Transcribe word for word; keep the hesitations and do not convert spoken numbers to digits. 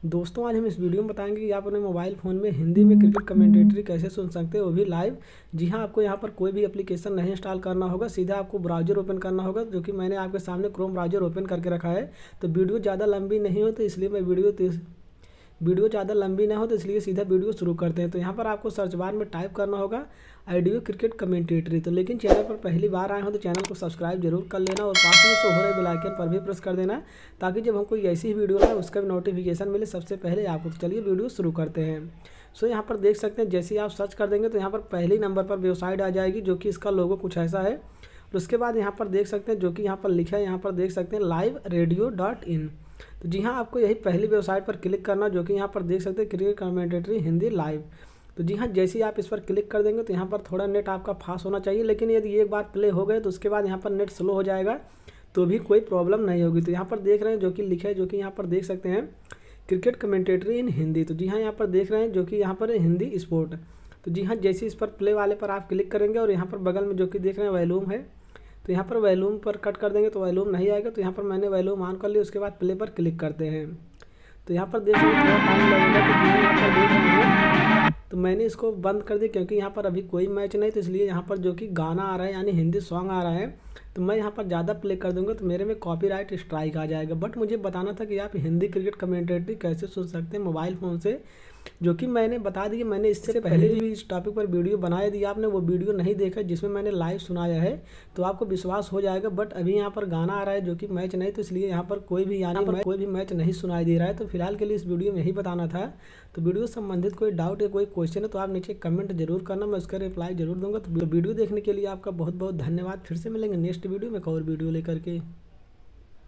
दोस्तों आज हम इस वीडियो में बताएंगे कि आप अपने मोबाइल फ़ोन में हिंदी में क्रिकेट कमेंटेटरी कैसे सुन सकते हैं, वो भी लाइव। जी हाँ, आपको यहाँ पर कोई भी एप्लीकेशन नहीं इंस्टॉल करना होगा, सीधा आपको ब्राउज़र ओपन करना होगा, जो कि मैंने आपके सामने क्रोम ब्राउज़र ओपन करके रखा है। तो वीडियो ज़्यादा लंबी नहीं हो तो इसलिए मैं वीडियो वीडियो ज़्यादा लंबी ना हो तो इसलिए सीधा वीडियो शुरू करते हैं। तो यहाँ पर आपको सर्च बार में टाइप करना होगा आइडियो क्रिकेट कमेंटेटरी। तो लेकिन चैनल पर पहली बार आए हो तो चैनल को सब्सक्राइब जरूर कर लेना और पास में शो हो रहे बेल आइकन पर भी प्रेस कर देना, ताकि जब हम कोई ऐसी ही वीडियो लाए उसका भी नोटिफिकेशन मिले सबसे पहले आपको। तो चलिए वीडियो शुरू करते हैं। सो यहाँ पर देख सकते हैं, जैसे ही आप सर्च कर देंगे तो यहाँ पर पहले नंबर पर वेबसाइट आ जाएगी, जो कि इसका लोगो कुछ ऐसा है। और उसके बाद यहाँ पर देख सकते हैं, जो कि यहाँ पर लिखा है, यहाँ पर देख सकते हैं लाइव रेडियो डॉट इन। तो जी हाँ, आपको यही पहली वेबसाइट पर क्लिक करना, जो कि यहाँ पर देख सकते हैं क्रिकेट कमेंटेटरी हिंदी लाइव। तो जी हाँ, जैसे ही आप इस पर क्लिक कर देंगे तो यहाँ पर थोड़ा नेट आपका फास्ट होना चाहिए, लेकिन यदि एक बार प्ले हो गए तो उसके बाद यहाँ पर नेट स्लो हो जाएगा तो भी कोई प्रॉब्लम नहीं होगी। तो यहाँ पर देख रहे हैं जो कि लिखा है, जो कि यहाँ पर देख सकते हैं क्रिकेट कमेंटेटरी इन हिंदी। तो जी हाँ, यहाँ पर देख रहे हैं जो कि यहाँ पर हिंदी स्पोर्ट। तो जी हाँ, जैसे इस पर प्ले वाले पर आप क्लिक करेंगे और यहाँ पर बगल में जो कि देख रहे हैं वॉल्यूम है, तो यहाँ पर वॉल्यूम पर कट कर देंगे तो वॉल्यूम नहीं आएगा। तो यहाँ पर मैंने वॉल्यूम ऑन कर लिया, उसके बाद प्ले पर क्लिक करते हैं। तो यहाँ पर देख रहे हैं थोड़ा टाइम लगेगा। तो जी यहाँ पर देख रहे हैं, तो मैंने इसको बंद कर दिया क्योंकि यहाँ पर अभी कोई मैच नहीं, तो इसलिए यहाँ पर जो कि गाना आ रहा है यानी हिंदी सॉन्ग आ रहा है, तो मैं यहाँ पर ज़्यादा प्ले कर दूंगा तो मेरे में कॉपीराइट स्ट्राइक आ जाएगा। बट मुझे बताना था कि आप हिंदी क्रिकेट कमेंटेटरी कैसे सुन सकते हैं मोबाइल फ़ोन से, जो कि मैंने बता दिया। मैंने इससे पहले भी इस टॉपिक पर वीडियो बनाया, यदि आपने वो वीडियो नहीं देखा जिसमें मैंने लाइव सुनाया है तो आपको विश्वास हो जाएगा। बट अभी यहाँ पर गाना आ रहा है जो कि मैच नहीं, तो इसलिए यहाँ पर कोई भी यानी पर कोई भी मैच नहीं सुनाई दे रहा है। तो फिलहाल के लिए इस वीडियो में यही बताना था। तो वीडियो संबंधित कोई डाउट या कोई क्वेश्चन है तो आप नीचे कमेंट जरूर करना, मैं उसका रिप्लाई जरूर दूंगा। तो वीडियो देखने के लिए आपका बहुत बहुत धन्यवाद। फिर से मिलेंगे नेक्स्ट वीडियो में एक और वीडियो लेकर के।